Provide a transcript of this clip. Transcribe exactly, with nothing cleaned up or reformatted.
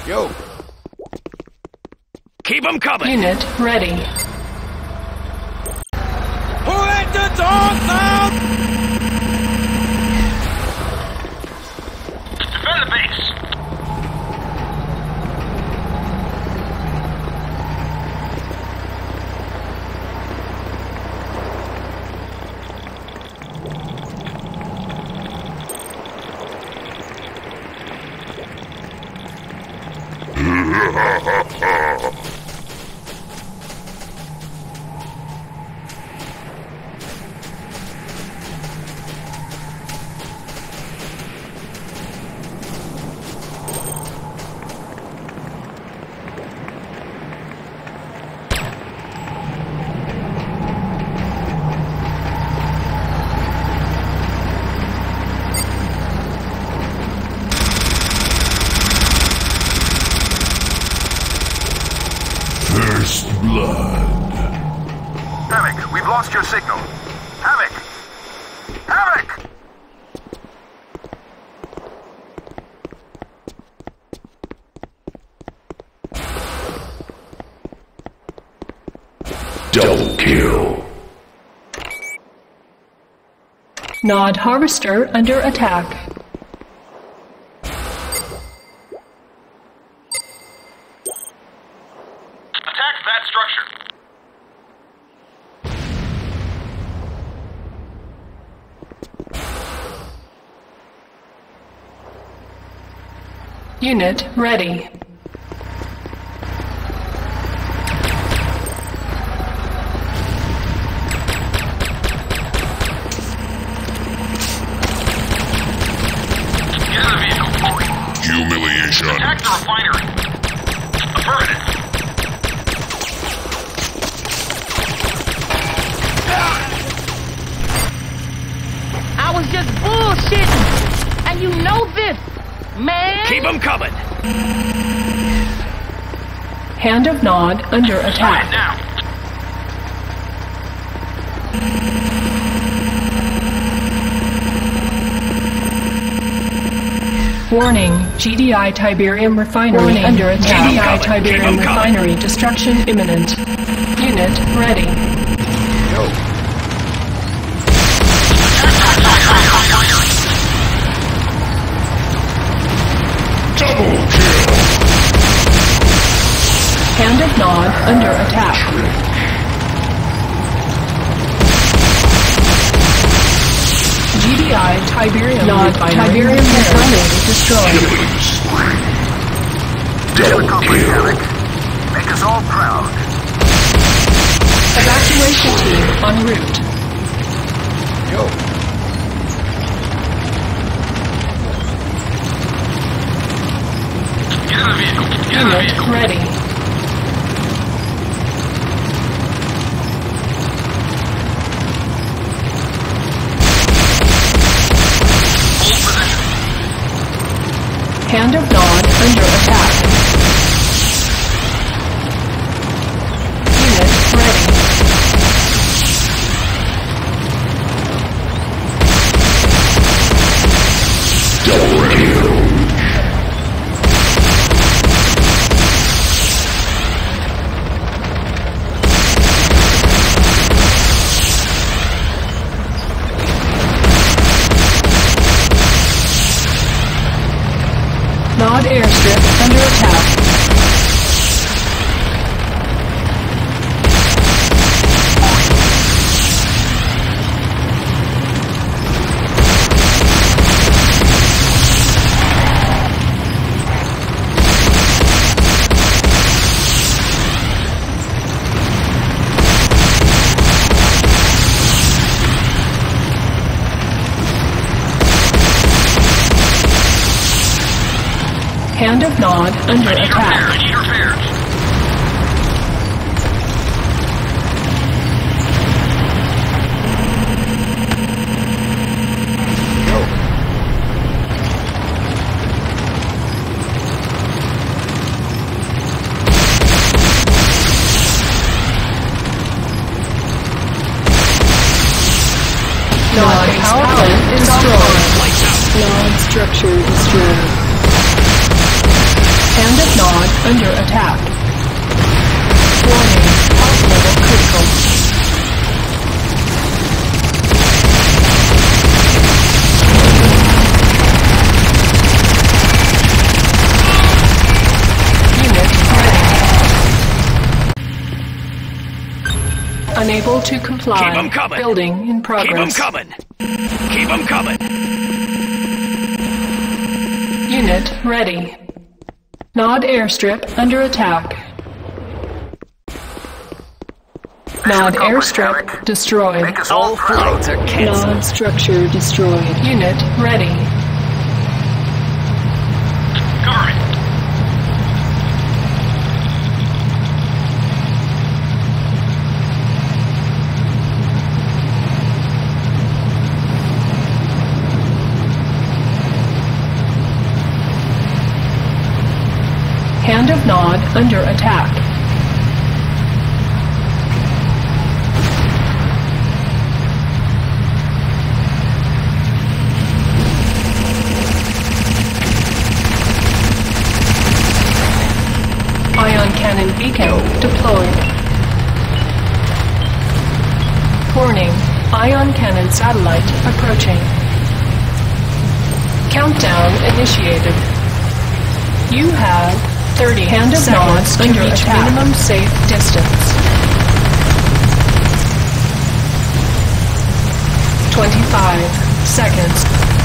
Yo. Keep them coming. Unit ready. Who let the dogs out? Defend the base. First blood. Havoc, we've lost your signal. Havoc! Havoc! Double kill. Nod harvester under attack. Attack that structure. Unit ready. Get in the vehicle. Humiliation. Attack the refinery. Affirmative. I was just bullshitting, and you know this, man. Keep them coming. Hand of Nod under Right attack. now. Warning, G D I Tiberium Refinery Warning, under attack. G D I Keep 'em coming, Tiberium keep 'em coming. Refinery destruction imminent. Unit ready. Yo. Double kill. Hand of Nod under attack. G D I Tiberium Nod Tiberium Refinery destroyed. Killing spree. Good Double accomplishment, kill. Havoc. Make us all proud. Evacuation team en route. Yo. Get in the vehicle. Get in the Unit vehicle. ready. Hold position. Hand of Nod under attack. Unit ready. Double kill. Nod airstrip under attack. Hand of Nod under I need repair. attack. I need repairs. Nod power plant destroyed. Lights out. Nod structure destroyed. Hand of Nod under attack. Warning, pulse level critical. Unit ready. Unable to comply. Keep 'em coming. Building in progress. Keep 'em coming. Keep 'em coming. Unit ready. Nod airstrip under attack. Nod airstrip destroyed. Make us all All proud. flights are canceled. Nod structure destroyed. Unit ready. Cover it. Hand of Nod under attack. Ion cannon beacon deployed. Warning, ion cannon satellite approaching. Countdown initiated. You have thirty hand of seconds to under reach attack. minimum safe distance. twenty-five seconds.